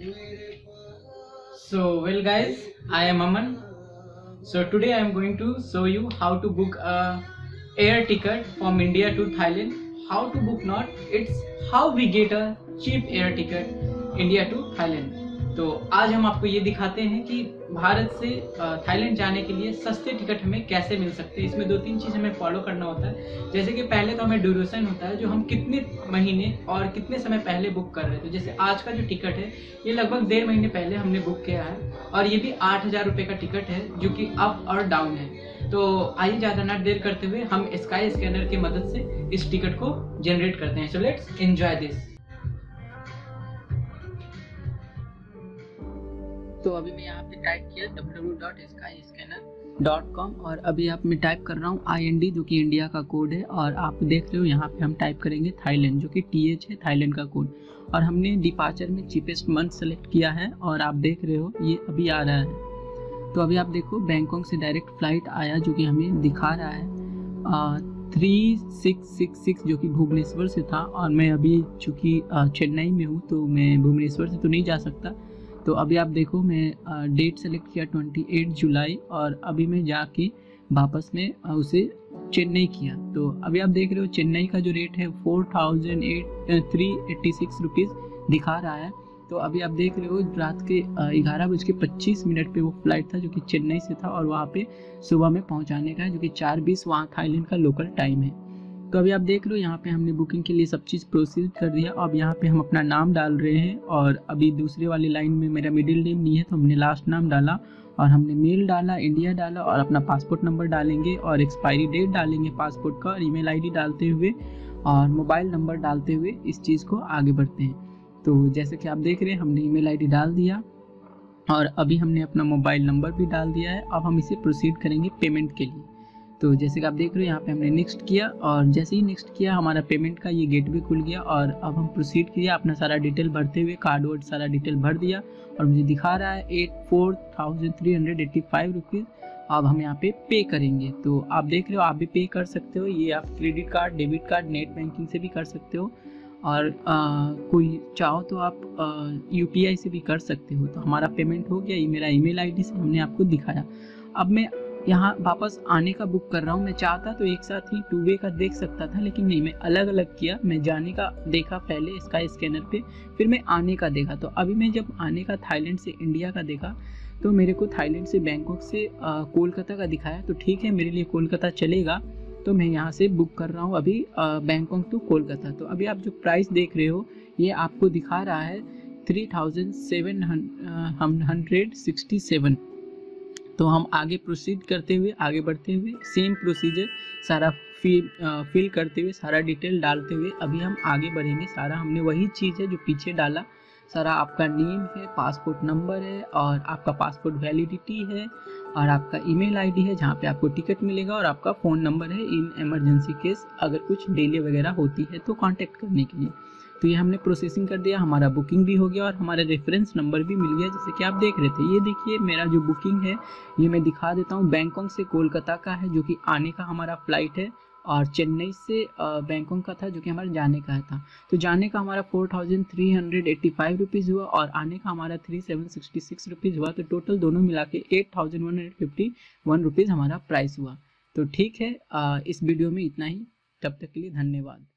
So well guys, I am Aman. So today I am going to show you how to book a air ticket from India to Thailand. How to book not, it's how we get a cheap air ticket India to Thailand. तो आज हम आपको ये दिखाते हैं कि भारत से Thailand जाने के लिए सस्ते टिकट हमें कैसे मिल सकते हैं। इसमें 2-3 चीज़ हमें फॉलो करना होता है। जैसे कि पहले तो हमें ड्यूरेशन होता है, जो हम कितने महीने और कितने समय पहले बुक कर रहे थे। जैसे आज का जो टिकट है ये लगभग 1.5 महीने पहले हमने बुक किया है और ये भी 8,000 रुपये का टिकट है, जो कि अप और डाउन है। तो आइए ज़्यादा ना देर करते हुए हम स्काई स्कैनर की मदद से इस टिकट को जनरेट करते हैं। So let's enjoy this. तो अभी मैं यहाँ पे टाइप किया www.skyscanner.com और अभी आप मैं टाइप कर रहा हूँ IND, जो कि इंडिया का कोड है। और आप देख रहे हो यहाँ पे हम टाइप करेंगे थाईलैंड, जो कि TH है, थाईलैंड का कोड। और हमने डिपार्चर में चीपेस्ट मंथ सेलेक्ट किया है और आप देख रहे हो ये अभी आ रहा है। तो अभी आप देखो बैंकॉक से डायरेक्ट फ्लाइट आया, जो कि हमें दिखा रहा है 3666, जो कि भुवनेश्वर से था। और मैं अभी चूँकि चेन्नई में हूँ तो मैं भुवनेश्वर से तो नहीं जा सकता। तो अभी आप देखो मैं डेट सेलेक्ट किया 28 जुलाई और अभी मैं जाके वापस में उसे चेन्नई किया। तो अभी आप देख रहे हो चेन्नई का जो रेट है 4,386 रुपीज़ दिखा रहा है। तो अभी आप देख रहे हो रात के 11:25 पे वो फ्लाइट था, जो कि चेन्नई से था और वहाँ पे सुबह में पहुँचाने का है, जो कि 4:20 वहाँ थाईलैंड का लोकल टाइम है। तो अभी आप देख रहे हो यहाँ पे हमने बुकिंग के लिए सब चीज़ प्रोसीड कर दिया। अब यहाँ पे हम अपना नाम डाल रहे हैं और अभी दूसरे वाली लाइन में मेरा मिडिल नेम नहीं है तो हमने लास्ट नाम डाला और हमने मेल डाला, इंडिया डाला और अपना पासपोर्ट नंबर डालेंगे और एक्सपायरी डेट डालेंगे पासपोर्ट का और ईमेल आईडी डालते हुए और मोबाइल नंबर डालते हुए इस चीज़ को आगे बढ़ते हैं। तो जैसे कि आप देख रहे हैं हमने ईमेल आईडी डाल दिया और अभी हमने अपना मोबाइल नंबर भी डाल दिया है। अब हम इसे प्रोसीड करेंगे पेमेंट के लिए। तो जैसे कि आप देख रहे हो यहाँ पे हमने नेक्स्ट किया और जैसे ही नेक्स्ट किया हमारा पेमेंट का ये गेटवे खुल गया और अब हम प्रोसीड किया अपना सारा डिटेल भरते हुए, कार्ड वर्ड सारा डिटेल भर दिया और मुझे दिखा रहा है 4,385 रुपीज़। अब हम यहाँ पे पे करेंगे। तो आप देख रहे हो आप भी पे कर सकते हो। ये आप credit card, debit card, net banking से भी कर सकते हो और कोई चाहो तो आप UPI से भी कर सकते हो। तो हमारा पेमेंट हो गया। ये मेरा ईमेल आईडी से हमने आपको दिखाया। अब मैं यहाँ वापस आने का बुक कर रहा हूँ। मैं चाहता तो एक साथ ही 2 वे का देख सकता था, लेकिन नहीं, मैं अलग अलग किया। मैं जाने का देखा पहले स्काई स्कैनर पे, फिर मैं आने का देखा। तो अभी मैं जब आने का थाईलैंड से इंडिया का देखा तो मेरे को थाईलैंड से बैंकॉक से कोलकाता का दिखाया। तो ठीक है, मेरे लिए कोलकाता चलेगा। तो मैं यहाँ से बुक कर रहा हूँ अभी बैंकॉक टू कोलकाता। तो अभी आप जो प्राइस देख रहे हो ये आपको दिखा रहा है 3,767। तो हम आगे प्रोसीड करते हुए, आगे बढ़ते हुए सेम प्रोसीजर सारा फिल करते हुए, सारा डिटेल डालते हुए अभी हम आगे बढ़ेंगे। सारा हमने वही चीज़ है जो पीछे डाला। सारा आपका नेम है, पासपोर्ट नंबर है और आपका पासपोर्ट वैलिडिटी है और आपका ईमेल आईडी है जहाँ पे आपको टिकट मिलेगा और आपका फ़ोन नंबर है इन इमरजेंसी केस अगर कुछ डिले वगैरह होती है तो कांटेक्ट करने के लिए। तो ये हमने प्रोसेसिंग कर दिया, हमारा बुकिंग भी हो गया और हमारा रेफरेंस नंबर भी मिल गया, जैसे कि आप देख रहे थे। ये देखिए मेरा जो बुकिंग है ये मैं दिखा देता हूँ। बैंकॉक से कोलकाता का है, जो कि आने का हमारा फ़्लाइट है और चेन्नई से बैंकॉक का था, जो कि हमारा जाने का था। तो जाने का हमारा 4,385 रुपीज़ हुआ और आने का हमारा 3,766 रुपीज़ हुआ। तो टोटल दोनों मिला के 8,151 रुपीज़ हमारा प्राइस हुआ। तो ठीक है, इस वीडियो में इतना ही। तब तक के लिए धन्यवाद।